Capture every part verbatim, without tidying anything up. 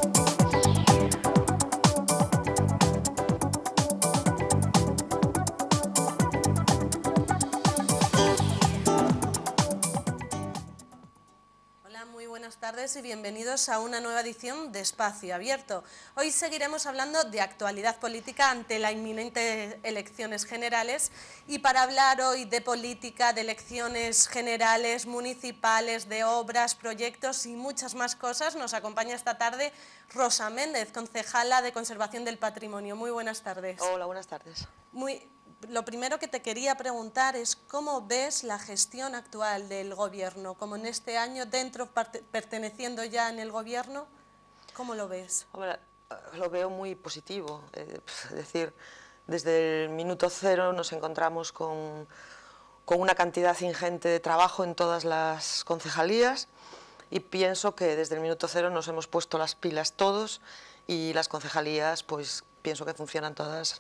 Buenas tardes y bienvenidos a una nueva edición de Espacio Abierto. Hoy seguiremos hablando de actualidad política ante las inminentes elecciones generales, y para hablar hoy de política, de elecciones generales, municipales, de obras, proyectos y muchas más cosas, nos acompaña esta tarde Rosa Méndez, concejala de Conservación del Patrimonio. Muy buenas tardes. Hola, buenas tardes. Muy, lo primero que te quería preguntar es cómo ves la gestión actual del Gobierno, como en este año, dentro, perteneciendo ya en el Gobierno, ¿cómo lo ves? Hombre, lo veo muy positivo, eh, es decir, desde el minuto cero nos encontramos con, con una cantidad ingente de trabajo en todas las concejalías, y pienso que desde el minuto cero nos hemos puesto las pilas todos, y las concejalías pues pienso que funcionan todas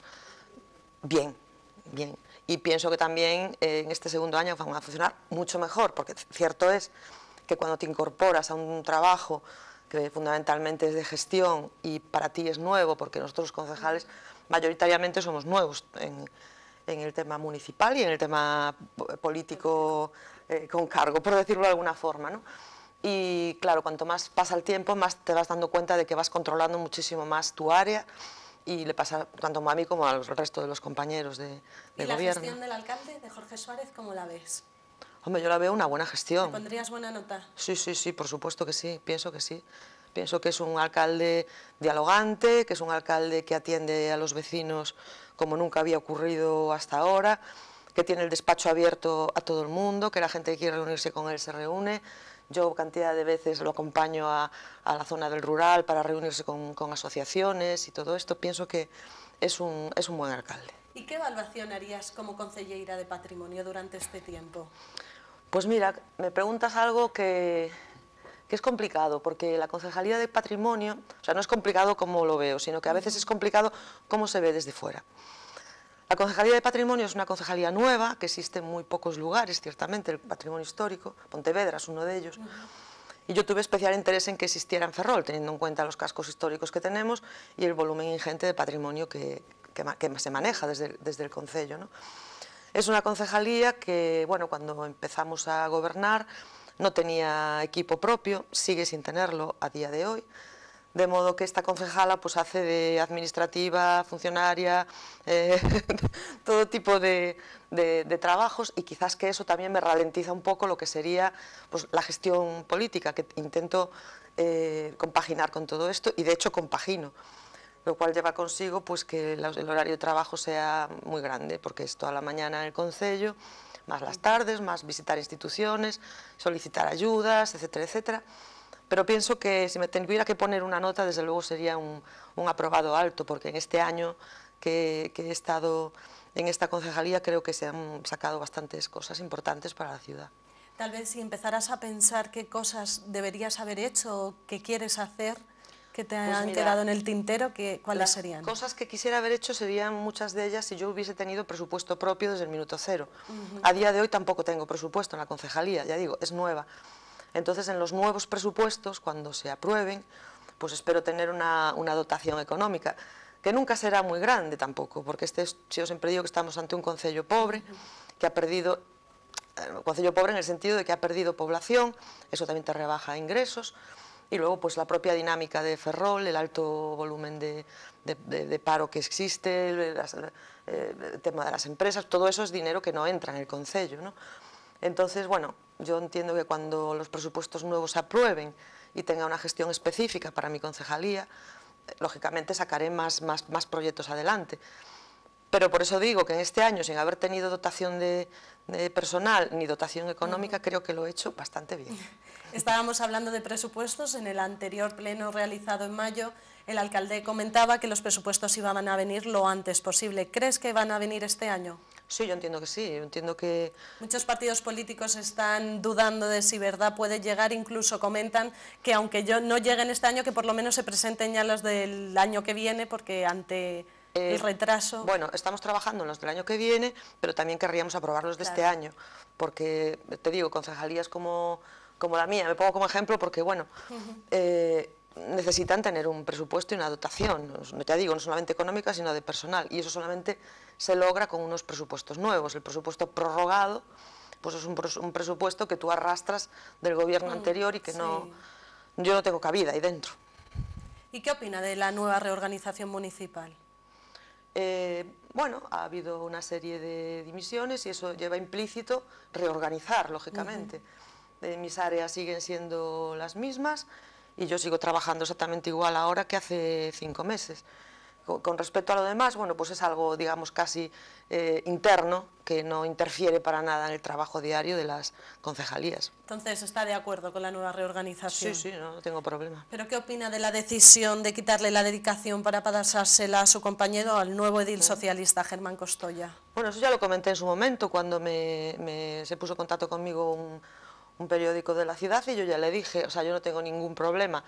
bien. Bien, y pienso que también eh, en este segundo año van a funcionar mucho mejor, porque cierto es que cuando te incorporas a un trabajo que fundamentalmente es de gestión y para ti es nuevo, porque nosotros los concejales mayoritariamente somos nuevos en, en el tema municipal y en el tema político eh, con cargo, por decirlo de alguna forma, ¿no? Y claro, cuanto más pasa el tiempo, más te vas dando cuenta de que vas controlando muchísimo más tu área, y le pasa tanto a mí como al resto de los compañeros de, de ¿Y la gobierno. gestión del alcalde, de Jorge Suárez, cómo la ves? Hombre, yo la veo una buena gestión. ¿Le pondrías buena nota? Sí, sí, sí, por supuesto que sí, pienso que sí. Pienso que es un alcalde dialogante, que es un alcalde que atiende a los vecinos como nunca había ocurrido hasta ahora, que tiene el despacho abierto a todo el mundo, que la gente que quiere reunirse con él se reúne. Yo cantidad de veces lo acompaño a, a la zona del rural para reunirse con, con asociaciones y todo esto. Pienso que es un, es un buen alcalde. ¿Y qué evaluación harías como concelleira de Patrimonio durante este tiempo? Pues mira, me preguntas algo que, que es complicado, porque la Concejalía de Patrimonio, o sea, no es complicado como lo veo, sino que a veces es complicado cómo se ve desde fuera. La Concejalía de Patrimonio es una concejalía nueva, que existe en muy pocos lugares, ciertamente, el patrimonio histórico, Pontevedra es uno de ellos, uh-huh. Y yo tuve especial interés en que existiera en Ferrol, teniendo en cuenta los cascos históricos que tenemos y el volumen ingente de patrimonio que, que, que se maneja desde, desde el concello, ¿no? Es una concejalía que, bueno, cuando empezamos a gobernar no tenía equipo propio, sigue sin tenerlo a día de hoy, de modo que esta concejala pues hace de administrativa, funcionaria, eh, todo tipo de, de, de trabajos, y quizás que eso también me ralentiza un poco lo que sería pues, la gestión política, que intento eh, compaginar con todo esto, y de hecho compagino, lo cual lleva consigo pues, que el horario de trabajo sea muy grande, porque es toda la mañana en el concello, más las tardes, más visitar instituciones, solicitar ayudas, etcétera, etcétera. Pero pienso que si me tuviera que poner una nota, desde luego sería un, un aprobado alto, porque en este año que, que he estado en esta concejalía creo que se han sacado bastantes cosas importantes para la ciudad. Tal vez si empezaras a pensar qué cosas deberías haber hecho o qué quieres hacer, que te pues han mira, quedado en el tintero, que, ¿cuáles las serían? Cosas que quisiera haber hecho serían muchas de ellas si yo hubiese tenido presupuesto propio desde el minuto cero. Uh-huh. A día de hoy tampoco tengo presupuesto en la concejalía, ya digo, es nueva. Entonces, en los nuevos presupuestos, cuando se aprueben, pues espero tener una, una dotación económica, que nunca será muy grande tampoco, porque este, yo siempre digo que estamos ante un concello pobre, que ha perdido, un concello pobre en el sentido de que ha perdido población, eso también te rebaja ingresos, y luego pues la propia dinámica de Ferrol, el alto volumen de, de, de, de paro que existe, las, eh, el tema de las empresas, todo eso es dinero que no entra en el concello, ¿no? Entonces, bueno, yo entiendo que cuando los presupuestos nuevos se aprueben y tenga una gestión específica para mi concejalía, lógicamente sacaré más, más, más proyectos adelante. Pero por eso digo que en este año, sin haber tenido dotación de, de personal ni dotación económica, uh-huh. creo que lo he hecho bastante bien. Estábamos hablando de presupuestos. En el anterior pleno realizado en mayo, el alcalde comentaba que los presupuestos iban a venir lo antes posible. ¿Crees que van a venir este año? Sí, yo entiendo que sí, yo entiendo que... Muchos partidos políticos están dudando de si verdad puede llegar, incluso comentan que aunque yo no lleguen este año, que por lo menos se presenten ya los del año que viene, porque ante eh, el retraso... Bueno, estamos trabajando en los del año que viene, pero también querríamos aprobarlos de claro. este año, porque, te digo, concejalías como, como la mía, me pongo como ejemplo porque, bueno, uh-huh. eh, necesitan tener un presupuesto y una dotación, no te digo, no solamente económica, sino de personal, y eso solamente se logra con unos presupuestos nuevos. El presupuesto prorrogado, pues es un, un presupuesto que tú arrastras del gobierno mm, anterior y que sí. no, yo no tengo cabida ahí dentro. ¿Y qué opina de la nueva reorganización municipal? Eh, bueno, ha habido una serie de dimisiones y eso lleva implícito reorganizar, lógicamente. Uh-huh. eh, mis áreas siguen siendo las mismas y yo sigo trabajando exactamente igual ahora que hace cinco meses. Con, con respecto a lo demás, bueno, pues es algo, digamos, casi eh, interno, que no interfiere para nada en el trabajo diario de las concejalías. Entonces, ¿está de acuerdo con la nueva reorganización? Sí, sí, no, no tengo problema. ¿Pero qué opina de la decisión de quitarle la dedicación para pasársela a su compañero, al nuevo edil socialista, Germán Costoya? Bueno, eso ya lo comenté en su momento, cuando me, me, se puso en contacto conmigo un, un periódico de la ciudad, y yo ya le dije, o sea, yo no tengo ningún problema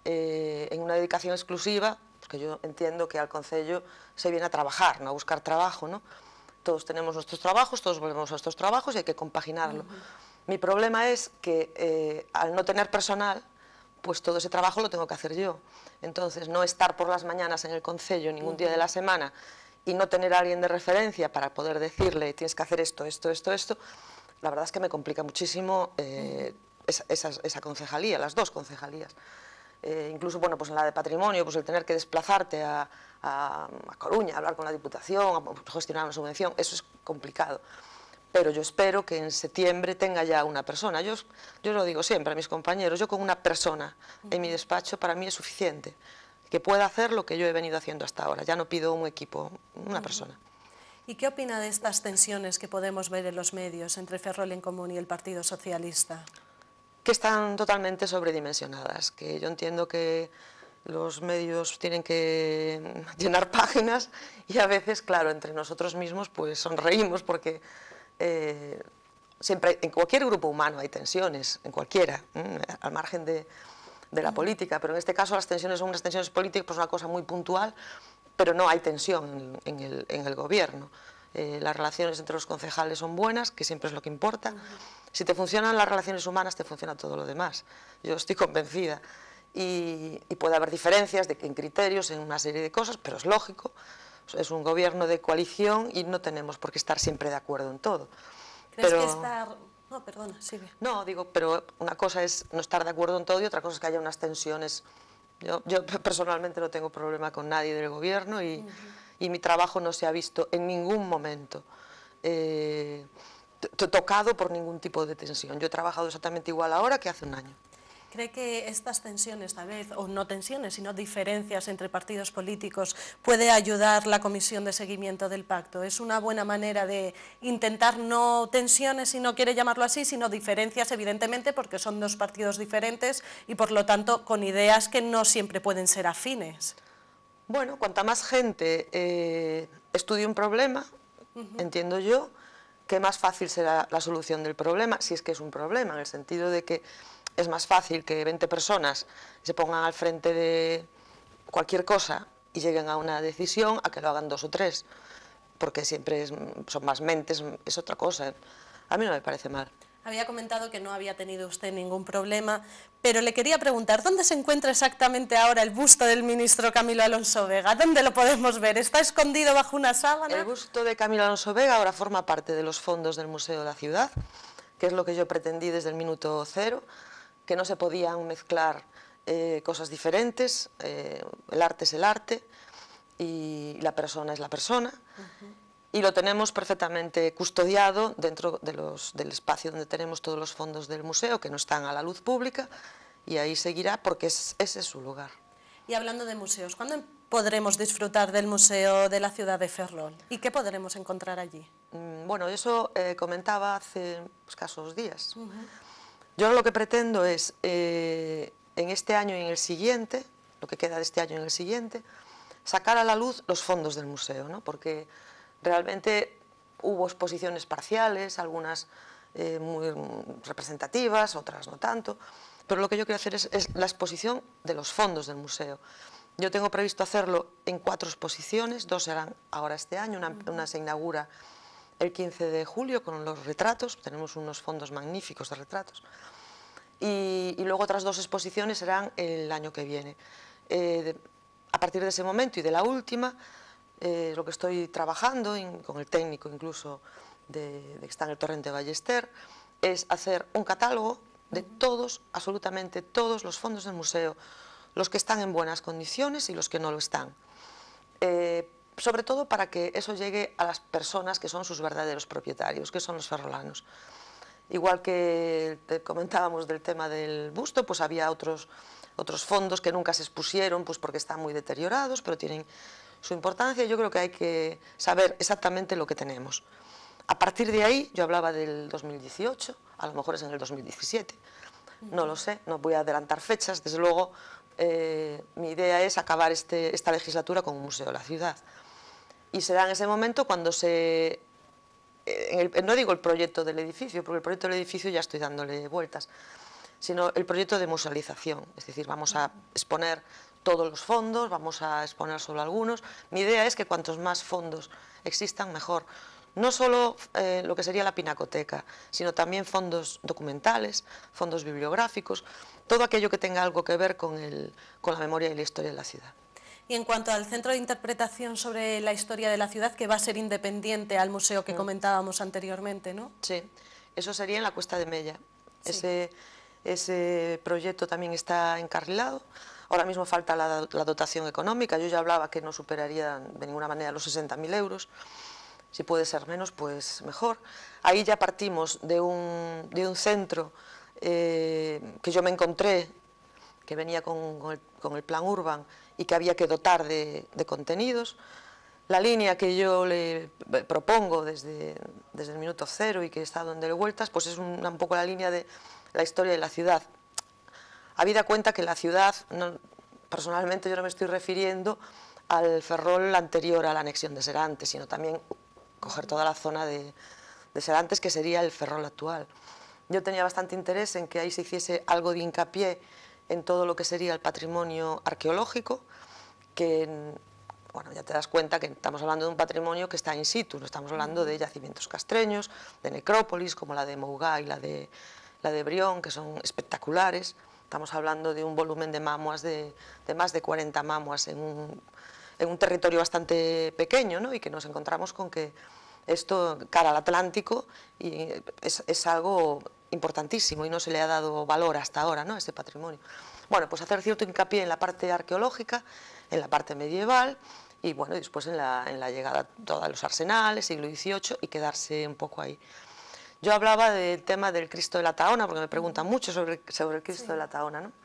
eh, en una dedicación exclusiva, porque yo entiendo que al concello se viene a trabajar, no a buscar trabajo, ¿no? Todos tenemos nuestros trabajos, todos volvemos a nuestros trabajos y hay que compaginarlo. Uh-huh. Mi problema es que eh, al no tener personal, pues todo ese trabajo lo tengo que hacer yo. Entonces, no estar por las mañanas en el concello ningún uh-huh. día de la semana y no tener a alguien de referencia para poder decirle tienes que hacer esto, esto, esto, esto, la verdad es que me complica muchísimo eh, uh-huh. esa, esa, esa concejalía, las dos concejalías. Eh, incluso, bueno, pues en la de patrimonio, pues el tener que desplazarte a, a, a Coruña, a hablar con la Diputación, a gestionar una subvención, eso es complicado. Pero yo espero que en septiembre tenga ya una persona. Yo, yo lo digo siempre a mis compañeros, yo con una persona en mi despacho para mí es suficiente, que pueda hacer lo que yo he venido haciendo hasta ahora. Ya no pido un equipo, una uh-huh. persona. ¿Y qué opina de estas tensiones que podemos ver en los medios entre Ferrol en Común y el Partido Socialista? Que están totalmente sobredimensionadas, que yo entiendo que los medios tienen que llenar páginas y a veces, claro, entre nosotros mismos pues sonreímos porque eh, siempre, en cualquier grupo humano hay tensiones, en cualquiera, ¿eh? al margen de, de la política, pero en este caso las tensiones son unas tensiones políticas, pues una cosa muy puntual, pero no hay tensión en, en, el, en el gobierno. Eh, las relaciones entre los concejales son buenas, que siempre es lo que importa. Uh-huh. Si te funcionan las relaciones humanas, te funciona todo lo demás. Yo estoy convencida. Y, y puede haber diferencias de, en criterios, en una serie de cosas, pero es lógico. Es un gobierno de coalición y no tenemos por qué estar siempre de acuerdo en todo. ¿Crees pero, que estar...? No, perdona, sigue. No, digo, pero una cosa es no estar de acuerdo en todo y otra cosa es que haya unas tensiones. Yo, yo personalmente no tengo problema con nadie del gobierno y... Uh-huh. y mi trabajo no se ha visto en ningún momento eh, tocado por ningún tipo de tensión. Yo he trabajado exactamente igual ahora que hace un año. ¿Cree que estas tensiones, tal vez, o no tensiones, sino diferencias entre partidos políticos, puede ayudar la comisión de seguimiento del pacto? ¿Es una buena manera de intentar no tensiones, si no quiere llamarlo así, sino diferencias, evidentemente, porque son dos partidos diferentes y, por lo tanto, con ideas que no siempre pueden ser afines? Bueno, cuanta más gente eh, estudie un problema, uh-huh. entiendo yo, que más fácil será la solución del problema, si es que es un problema, en el sentido de que es más fácil que veinte personas se pongan al frente de cualquier cosa y lleguen a una decisión a que lo hagan dos o tres, porque siempre es, son más mentes, es otra cosa. A mí no me parece mal. Había comentado que no había tenido usted ningún problema, pero le quería preguntar, ¿dónde se encuentra exactamente ahora el busto del ministro Camilo Alonso Vega? ¿Dónde lo podemos ver? ¿Está escondido bajo una sábana? El busto de Camilo Alonso Vega ahora forma parte de los fondos del Museo de la Ciudad, que es lo que yo pretendí desde el minuto cero, que no se podían mezclar eh, cosas diferentes, eh, el arte es el arte y la persona es la persona. Uh-huh. Y lo tenemos perfectamente custodiado dentro de los, del espacio donde tenemos todos los fondos del museo, que no están a la luz pública, y ahí seguirá porque es, ese es su lugar. Y hablando de museos, ¿cuándo podremos disfrutar del Museo de la Ciudad de Ferrol? ¿Y qué podremos encontrar allí? Mm, bueno, eso eh, comentaba hace escasos días. Uh-huh. Yo lo que pretendo es, eh, en este año y en el siguiente, lo que queda de este año y en el siguiente, sacar a la luz los fondos del museo, ¿no? Porque realmente hubo exposiciones parciales, algunas eh, muy representativas, otras no tanto, pero lo que yo quiero hacer es, es la exposición de los fondos del museo. Yo tengo previsto hacerlo en cuatro exposiciones, dos serán ahora este año, una, una se inaugura el quince de julio con los retratos, tenemos unos fondos magníficos de retratos, y, y luego otras dos exposiciones serán el año que viene. Eh, de, a partir de ese momento y de la última, eh, lo que estoy trabajando, in, con el técnico incluso de, de que está en el Torrente de Ballester, es hacer un catálogo de todos, absolutamente todos los fondos del museo, los que están en buenas condiciones y los que no lo están. Eh, sobre todo para que eso llegue a las personas que son sus verdaderos propietarios, que son los ferrolanos. Igual que te comentábamos del tema del busto, pues había otros, otros fondos que nunca se expusieron pues porque están muy deteriorados, pero tienen su importancia. Yo creo que hay que saber exactamente lo que tenemos. A partir de ahí, yo hablaba del dos mil dieciocho, a lo mejor es en el dos mil diecisiete, no lo sé, no voy a adelantar fechas, desde luego eh, mi idea es acabar este, esta legislatura con un museo de la ciudad. Y será en ese momento cuando se... En el, no digo el proyecto del edificio, porque el proyecto del edificio ya estoy dándole vueltas, sino el proyecto de musealización, es decir, vamos a exponer todos los fondos, vamos a exponer solo algunos. Mi idea es que cuantos más fondos existan, mejor. No solo eh, lo que sería la pinacoteca, sino también fondos documentales, fondos bibliográficos, todo aquello que tenga algo que ver con, el, con la memoria y la historia de la ciudad. Y en cuanto al centro de interpretación sobre la historia de la ciudad, que va a ser independiente al museo que mm. comentábamos anteriormente, ¿no? Sí, eso sería en la Cuesta de Mella. Sí. Ese, ese proyecto también está encarrilado. Ahora mismo falta la, la dotación económica. Yo ya hablaba que no superaría de ninguna manera los sesenta mil euros. Si puede ser menos, pues mejor. Ahí ya partimos de un, de un centro eh, que yo me encontré, que venía con, con, el, con el plan Urban y que había que dotar de, de contenidos. La línea que yo le propongo desde, desde el minuto cero y que está dándole vueltas, pues es una, un poco la línea de la historia de la ciudad. Habida cuenta que la ciudad, no, personalmente yo no me estoy refiriendo al Ferrol anterior a la anexión de Serantes, sino también coger toda la zona de, de Serantes, que sería el Ferrol actual. Yo tenía bastante interés en que ahí se hiciese algo de hincapié en todo lo que sería el patrimonio arqueológico, que, bueno, ya te das cuenta que estamos hablando de un patrimonio que está in situ, no estamos hablando de yacimientos castreños, de necrópolis, como la de Mougá y la de, la de Brión, que son espectaculares. Estamos hablando de un volumen de mamuas, de, de más de cuarenta mamuas en un, en un territorio bastante pequeño, ¿no? Y que nos encontramos con que esto, cara al Atlántico, y es, es algo importantísimo y no se le ha dado valor hasta ahora, ¿no?, a este patrimonio. Bueno, pues hacer cierto hincapié en la parte arqueológica, en la parte medieval y bueno, después en la, en la llegada a todos los arsenales, siglo dieciocho, y quedarse un poco ahí. Yo hablaba del tema del Cristo de la Tahona, porque me preguntan mucho sobre, sobre el Cristo sí. de la Tahona, ¿no?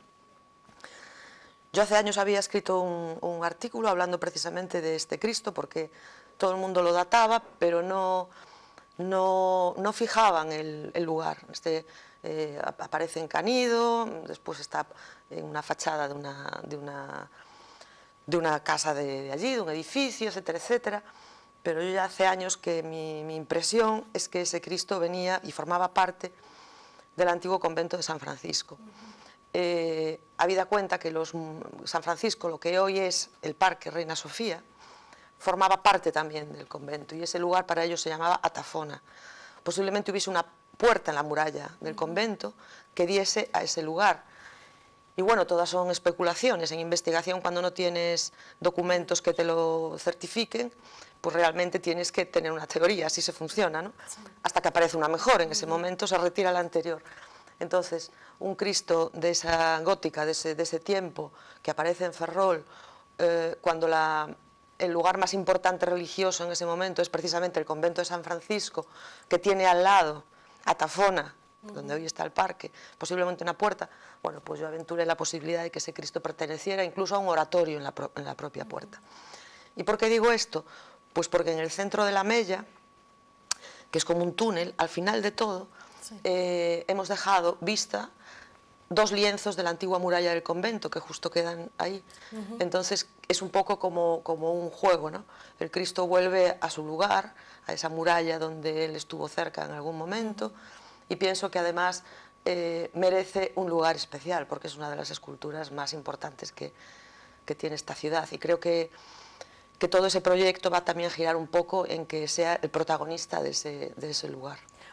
Yo hace años había escrito un, un artículo hablando precisamente de este Cristo, porque todo el mundo lo databa, pero no... No, no fijaban el, el lugar. Este, eh, aparece en Canido, después está en una fachada de una, de una, de una casa de, de allí, de un edificio, etcétera, etcétera. Pero yo ya hace años que mi, mi impresión es que ese Cristo venía y formaba parte del antiguo convento de San Francisco. Eh, habida cuenta que los, San Francisco, lo que hoy es el Parque Reina Sofía, formaba parte también del convento y ese lugar para ellos se llamaba Atafona. Posiblemente hubiese una puerta en la muralla del convento que diese a ese lugar. Y bueno, todas son especulaciones. En investigación, cuando no tienes documentos que te lo certifiquen, pues realmente tienes que tener una teoría, así se funciona, ¿no? Sí. Hasta que aparece una mejor, en ese momento se retira la anterior. Entonces, un Cristo de esa gótica, de ese, de ese tiempo, que aparece en Ferrol, eh, cuando la... el lugar más importante religioso en ese momento es precisamente el convento de San Francisco, que tiene al lado Atafona, uh-huh. donde hoy está el parque, posiblemente una puerta. Bueno, pues yo aventuré la posibilidad de que ese Cristo perteneciera incluso a un oratorio en la, pro, en la propia puerta. ¿Y por qué digo esto? Pues porque en el centro de la Mella, que es como un túnel, al final de todo, sí. eh, hemos dejado vista dos lienzos de la antigua muralla del convento que justo quedan ahí. Uh-huh. Entonces es un poco como, como un juego, ¿no? El Cristo vuelve a su lugar, a esa muralla donde él estuvo cerca en algún momento, uh-huh. y pienso que además eh, merece un lugar especial porque es una de las esculturas más importantes que, que tiene esta ciudad, y creo que, que todo ese proyecto va también a girar un poco en que sea el protagonista de ese, de ese lugar.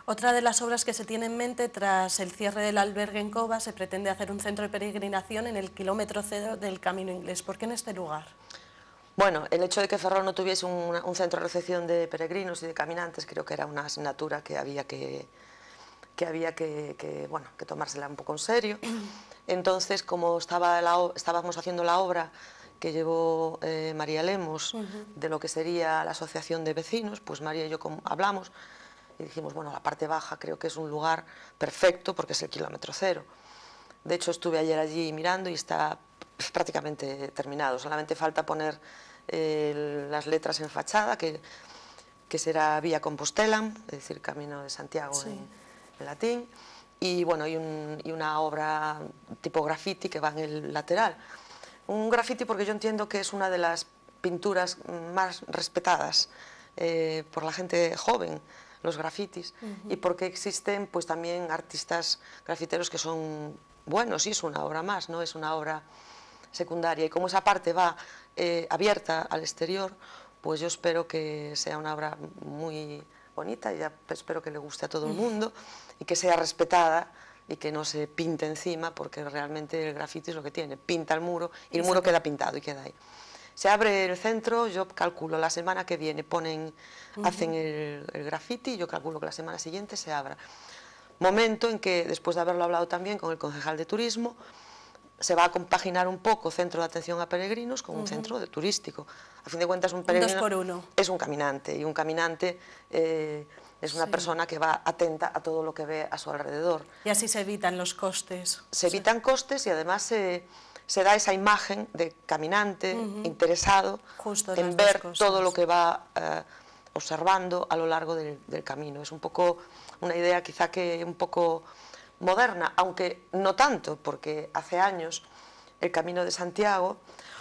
Otra de las obras que se tiene en mente tras el cierre del albergue en Cova, se pretende hacer un centro de peregrinación en el kilómetro cero del Camino Inglés. ¿Por qué en este lugar? Bueno, el hecho de que Ferrol no tuviese un, un centro de recepción de peregrinos y de caminantes creo que era una asignatura que había que, que, había que, que, bueno, que tomársela un poco en serio. Entonces, como estaba la, estábamos haciendo la obra que llevó eh, María Lemos, uh-huh, de lo que sería la asociación de vecinos, pues María y yo hablamos y dijimos, bueno, la parte baja creo que es un lugar perfecto porque es el kilómetro cero. De hecho, estuve ayer allí mirando y está prácticamente terminado, solamente falta poner eh, las letras en fachada, que, que será Vía Compostelam, es decir, Camino de Santiago, sí, en, en latín, y bueno, y, un, y una obra tipo graffiti que va en el lateral. Un graffiti porque yo entiendo que es una de las pinturas más respetadas eh, por la gente joven, los grafitis, uh-huh, y porque existen pues también artistas grafiteros que son buenos, y es una obra más, no es una obra secundaria, y como esa parte va eh, abierta al exterior, pues yo espero que sea una obra muy bonita, y ya espero que le guste a todo el mundo, y que sea respetada, y que no se pinte encima, porque realmente el grafiti es lo que tiene, pinta el muro, y el muro queda pintado y queda ahí. Se abre el centro, yo calculo la semana que viene ponen, uh-huh, hacen el, el graffiti, y yo calculo que la semana siguiente se abra. Momento en que, después de haberlo hablado también con el concejal de turismo, se va a compaginar un poco centro de atención a peregrinos con un uh-huh, centro de turístico. A fin de cuentas, un peregrino dos por uno. Es un caminante, y un caminante eh, es una, sí, persona que va atenta a todo lo que ve a su alrededor. Y así se evitan los costes. Se evitan, sí, costes, y además se... se da esa imagen de caminante, uh-huh, interesado Justo en ver todo lo que va eh, observando a lo largo del, del camino. Es un poco una idea quizá que un poco moderna, aunque no tanto, porque hace años el Camino de Santiago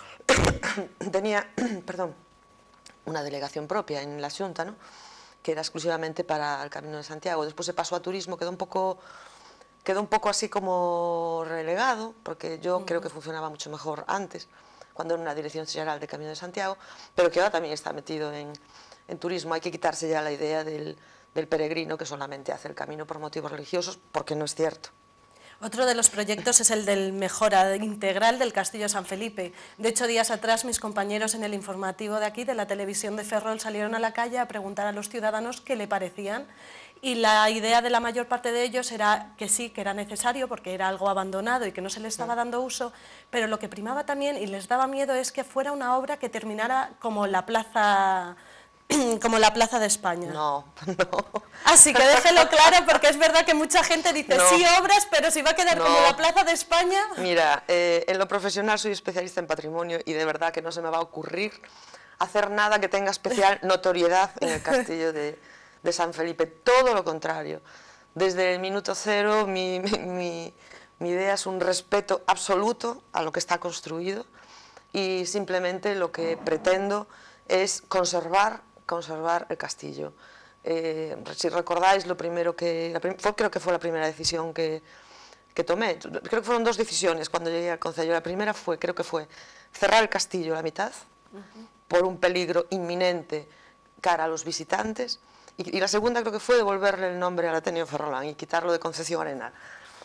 tenía perdón, una delegación propia en la Xunta, ¿no?, que era exclusivamente para el Camino de Santiago. Después se pasó a turismo, quedó un poco... quedó un poco así como relegado, porque yo uh-huh, creo que funcionaba mucho mejor antes, cuando era una dirección general de Camino de Santiago, pero que ahora también está metido en, en turismo. Hay que quitarse ya la idea del, del peregrino que solamente hace el camino por motivos religiosos, porque no es cierto. Otro de los proyectos es el del mejora integral del Castillo San Felipe. De hecho, días atrás mis compañeros en el informativo de aquí, de la televisión de Ferrol, salieron a la calle a preguntar a los ciudadanos qué le parecían, y la idea de la mayor parte de ellos era que sí, que era necesario porque era algo abandonado y que no se le estaba dando uso, pero lo que primaba también y les daba miedo es que fuera una obra que terminara como la plaza... como la Plaza de España. No, no. Así que déjelo claro, porque es verdad que mucha gente dice, no, sí, obras, pero si va a quedar no. como la Plaza de España... Mira, eh, en lo profesional soy especialista en patrimonio, y de verdad que no se me va a ocurrir hacer nada que tenga especial notoriedad en el castillo de, de San Felipe. Todo lo contrario. Desde el minuto cero mi, mi, mi idea es un respeto absoluto a lo que está construido, y simplemente lo que pretendo es conservar conservar el castillo. Eh, si recordáis, lo primero que, la prim fue, creo que fue la primera decisión que, que tomé, creo que fueron dos decisiones cuando llegué al concello. La primera fue, creo que fue cerrar el castillo a la mitad, uh-huh, por un peligro inminente cara a los visitantes, y, y la segunda creo que fue devolverle el nombre al Ateneo Ferrolán y quitarlo de Concepción Arenal.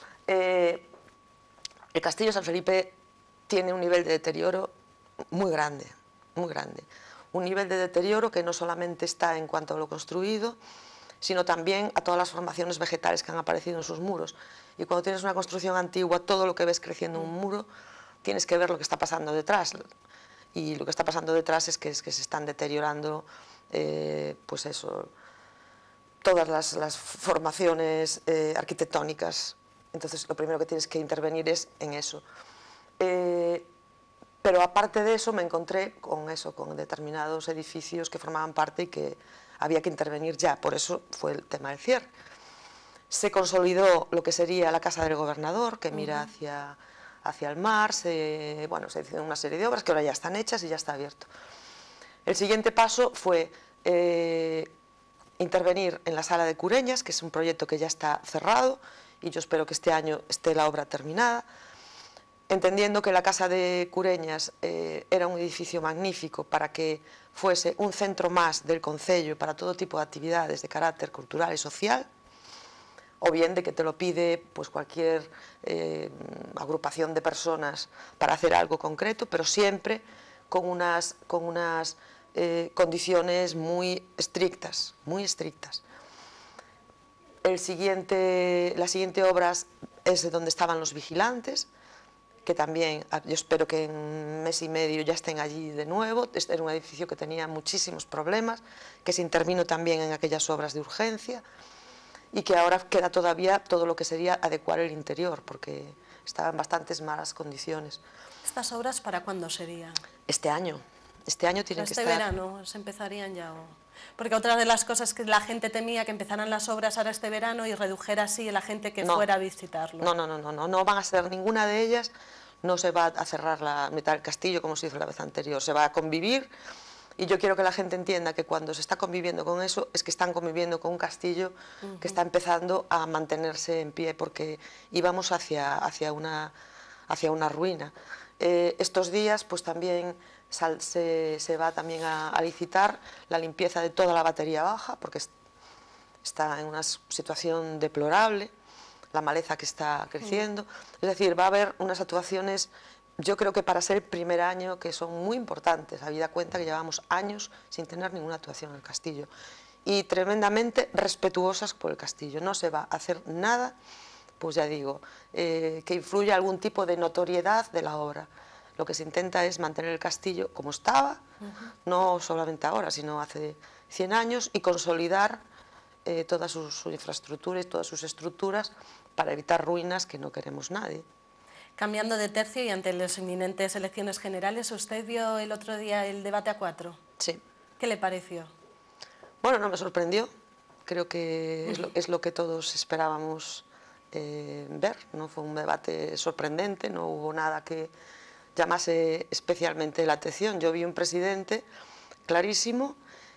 Eh, el castillo San Felipe tiene un nivel de deterioro muy grande, muy grande. Un nivel de deterioro que no solamente está en cuanto a lo construido, sino también a todas las formaciones vegetales que han aparecido en sus muros. Y cuando tienes una construcción antigua, todo lo que ves creciendo en un muro, tienes que ver lo que está pasando detrás. Y lo que está pasando detrás es que, es que se están deteriorando, eh, pues eso, todas las, las formaciones eh, arquitectónicas. Entonces, lo primero que tienes que intervenir es en eso. Eh, Pero aparte de eso me encontré con eso, con determinados edificios que formaban parte y que había que intervenir ya, por eso fue el tema del cierre. Se consolidó lo que sería la Casa del Gobernador, que mira hacia, hacia el mar, se, bueno, se hicieron una serie de obras que ahora ya están hechas y ya está abierto. El siguiente paso fue eh, intervenir en la Sala de Cureñas, que es un proyecto que ya está cerrado, y yo espero que este año esté la obra terminada, entendiendo que la Casa de Cureñas eh, era un edificio magnífico para que fuese un centro más del concello para todo tipo de actividades de carácter cultural y social, o bien de que te lo pide pues cualquier eh, agrupación de personas para hacer algo concreto, pero siempre con unas, con unas eh, condiciones muy estrictas, muy estrictas. El siguiente, la siguiente obra es de donde estaban los vigilantes, que también yo espero que en un mes y medio ya estén allí de nuevo. Este era un edificio que tenía muchísimos problemas, que se intervino también en aquellas obras de urgencia y que ahora queda todavía todo lo que sería adecuar el interior, porque estaba en bastantes malas condiciones. ¿Estas obras para cuándo serían? Este año. Este año tienen este que estar... Este verano se empezarían ya... O... Porque otra de las cosas que la gente temía que empezaran las obras ahora este verano y redujera así la gente que no, fuera a visitarlo. No, no, no, no, no, no van a ser ninguna de ellas, no se va a cerrar la mitad del castillo como se hizo la vez anterior, se va a convivir, y yo quiero que la gente entienda que cuando se está conviviendo con eso es que están conviviendo con un castillo uh-huh. que está empezando a mantenerse en pie, porque íbamos hacia, hacia, una, hacia una ruina. Eh, estos días pues también sal, se, se va también a, a licitar la limpieza de toda la batería baja, porque está en una situación deplorable, la maleza que está creciendo, es decir, va a haber unas actuaciones, yo creo que para ser el primer año, que son muy importantes, habida cuenta que llevamos años sin tener ninguna actuación en el castillo, y tremendamente respetuosas por el castillo. No se va a hacer nada, pues ya digo, eh, que influya algún tipo de notoriedad de la obra. Lo que se intenta es mantener el castillo como estaba, uh-huh. no solamente ahora, sino hace cien años, y consolidar eh, toda su, su infraestructura y todas sus estructuras para evitar ruinas que no queremos nadie. Cambiando de tercio y ante las inminentes elecciones generales, ¿usted vio el otro día el debate a cuatro? Sí. ¿Qué le pareció? Bueno, no me sorprendió, creo que es lo, es lo que todos esperábamos eh, ver, no fue un debate sorprendente, no hubo nada que llamase especialmente la atención. Yo vi un presidente clarísimo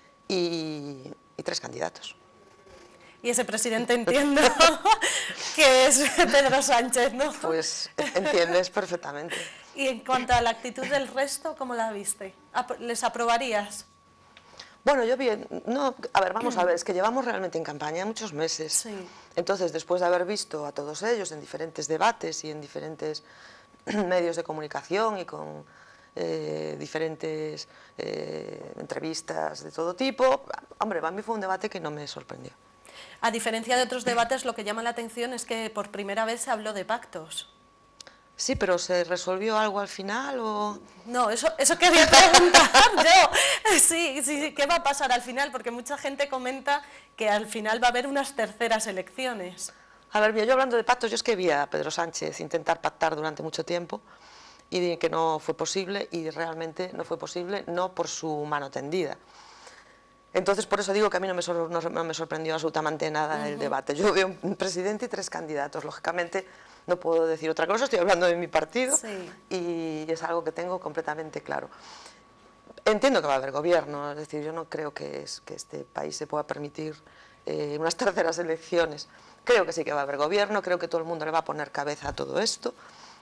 y, y tres candidatos. Y ese presidente entiendo que es Pedro Sánchez, ¿no? Pues entiendes perfectamente. Y en cuanto a la actitud del resto, ¿cómo la viste? ¿Les aprobarías? Bueno, yo bien, no, a ver, vamos a ver, es que llevamos realmente en campaña muchos meses. Sí. Entonces, después de haber visto a todos ellos en diferentes debates y en diferentes medios de comunicación y con eh, diferentes eh, entrevistas de todo tipo, hombre, para mí fue un debate que no me sorprendió. A diferencia de otros debates, lo que llama la atención es que por primera vez se habló de pactos. Sí, pero ¿se resolvió algo al final o...? No, eso, eso quería preguntar yo. Sí, sí, ¿qué va a pasar al final? Porque mucha gente comenta que al final va a haber unas terceras elecciones. A ver, yo hablando de pactos, yo es que vi a Pedro Sánchez intentar pactar durante mucho tiempo y dije que no fue posible, y realmente no fue posible, no por su mano tendida. Entonces, por eso digo que a mí no me, sor, no, no me sorprendió absolutamente nada el uh-huh. debate. Yo veo un presidente y tres candidatos. Lógicamente, no puedo decir otra cosa, estoy hablando de mi partido sí. y es algo que tengo completamente claro. Entiendo que va a haber gobierno, es decir, yo no creo que, es, que este país se pueda permitir eh, unas terceras elecciones. Creo que sí que va a haber gobierno, creo que todo el mundo le va a poner cabeza a todo esto.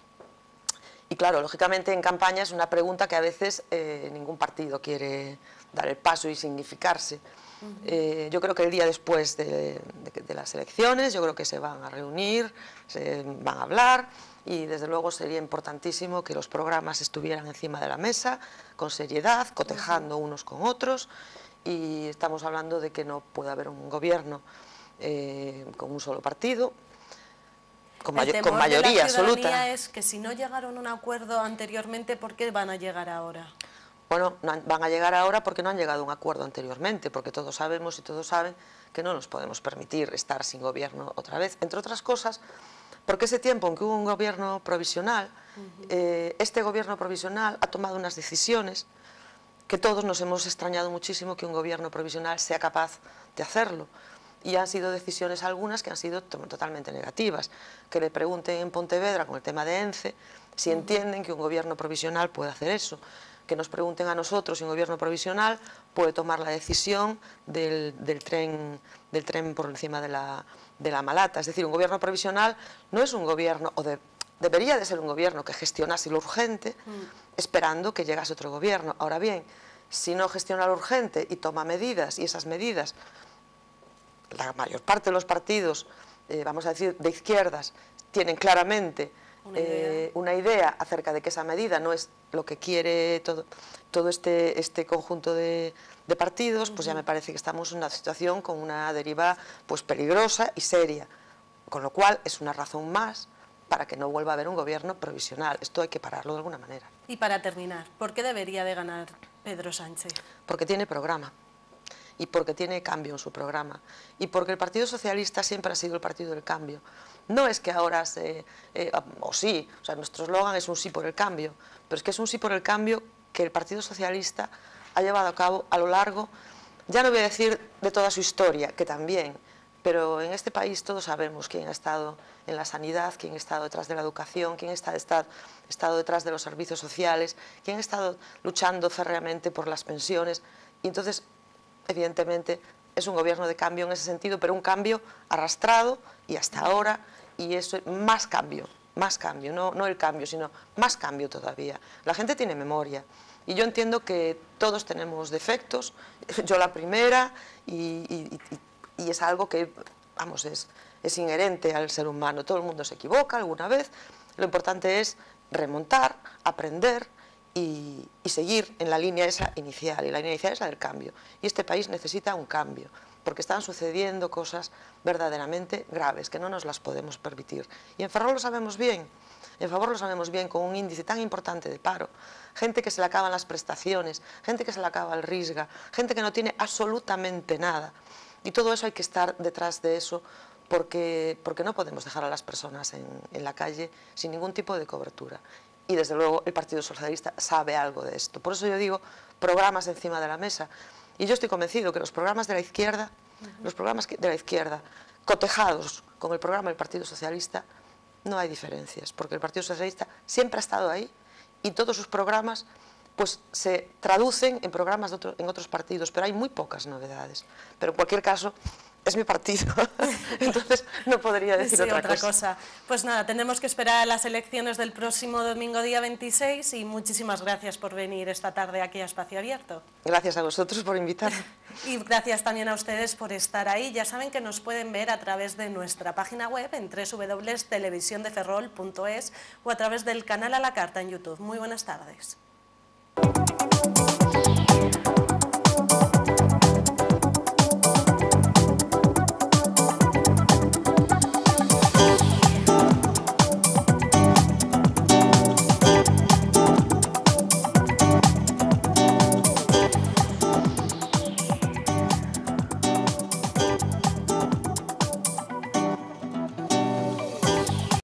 Y claro, lógicamente en campaña es una pregunta que a veces eh, ningún partido quiere dar el paso y significarse. Uh-huh. eh, yo creo que el día después de, de, de las elecciones, yo creo que se van a reunir, se van a hablar, y desde luego sería importantísimo que los programas estuvieran encima de la mesa, con seriedad, cotejando uh-huh. unos con otros, y estamos hablando de que no puede haber un gobierno eh, con un solo partido, con, mayo con mayoría absoluta. El temor de la ciudadanía es que si no llegaron a un acuerdo anteriormente, ¿por qué van a llegar ahora? Bueno, no han, van a llegar ahora porque no han llegado a un acuerdo anteriormente, porque todos sabemos y todos saben que no nos podemos permitir estar sin gobierno otra vez, entre otras cosas, porque ese tiempo en que hubo un gobierno provisional, uh-huh. eh, este gobierno provisional ha tomado unas decisiones que todos nos hemos extrañado muchísimo que un gobierno provisional sea capaz de hacerlo. Y han sido decisiones algunas que han sido totalmente negativas. Que le pregunten en Pontevedra con el tema de ENCE si entienden que un gobierno provisional puede hacer eso. Que nos pregunten a nosotros si un gobierno provisional puede tomar la decisión del, del, tren, del tren por encima de la, de la Malata. Es decir, un gobierno provisional no es un gobierno, o de, debería de ser un gobierno que gestionase lo urgente, mm. esperando que llegase otro gobierno. Ahora bien, si no gestiona lo urgente y toma medidas, y esas medidas la mayor parte de los partidos eh, vamos a decir, de izquierdas, tienen claramente una idea. Eh, una idea acerca de que esa medida no es lo que quiere todo, todo este, este conjunto de, de partidos, uh-huh. pues ya me parece que estamos en una situación con una deriva pues peligrosa y seria, con lo cual es una razón más para que no vuelva a haber un gobierno provisional. Esto hay que pararlo de alguna manera. Y para terminar, ¿por qué debería de ganar Pedro Sánchez? Porque tiene programa. Y porque tiene cambio en su programa, y porque el Partido Socialista siempre ha sido el partido del cambio. No es que ahora se... Eh, o sí, o sea, nuestro eslogan es un sí por el cambio, pero es que es un sí por el cambio que el Partido Socialista ha llevado a cabo a lo largo, ya no voy a decir de toda su historia, que también, pero en este país todos sabemos quién ha estado en la sanidad, quién ha estado detrás de la educación, quién está, está, ha estado detrás de los servicios sociales, quién ha estado luchando férreamente por las pensiones, y entonces... evidentemente es un gobierno de cambio en ese sentido, pero un cambio arrastrado y hasta ahora, y eso más cambio, más cambio, no, no el cambio, sino más cambio todavía. La gente tiene memoria y yo entiendo que todos tenemos defectos, yo la primera, y, y, y, y es algo que, vamos, es, es inherente al ser humano, todo el mundo se equivoca alguna vez, lo importante es remontar, aprender, Y, y seguir en la línea esa inicial, y la línea inicial es la del cambio. Y este país necesita un cambio, porque están sucediendo cosas verdaderamente graves, que no nos las podemos permitir. Y en Ferrol lo sabemos bien, en Ferrol lo sabemos bien, con un índice tan importante de paro, gente que se le acaban las prestaciones, gente que se le acaba el risga, gente que no tiene absolutamente nada. Y todo eso hay que estar detrás de eso, porque, porque no podemos dejar a las personas en, en la calle sin ningún tipo de cobertura. Y desde luego el Partido Socialista sabe algo de esto. Por eso yo digo programas encima de la mesa. Y yo estoy convencido que los programas de la izquierda, uh-huh. los programas de la izquierda cotejados con el programa del Partido Socialista, no hay diferencias, porque el Partido Socialista siempre ha estado ahí y todos sus programas pues se traducen en programas de otro, en otros partidos, pero hay muy pocas novedades. Pero en cualquier caso, es mi partido, entonces no podría decir sí, otra, otra cosa. cosa. Pues nada, tendremos que esperar a las elecciones del próximo domingo día veintiséis y muchísimas gracias por venir esta tarde aquí a Espacio Abierto. Gracias a vosotros por invitarme. Y gracias también a ustedes por estar ahí. Ya saben que nos pueden ver a través de nuestra página web en doble u doble u doble u punto televisión de ferrol punto es o a través del canal A la Carta en YouTube. Muy buenas tardes.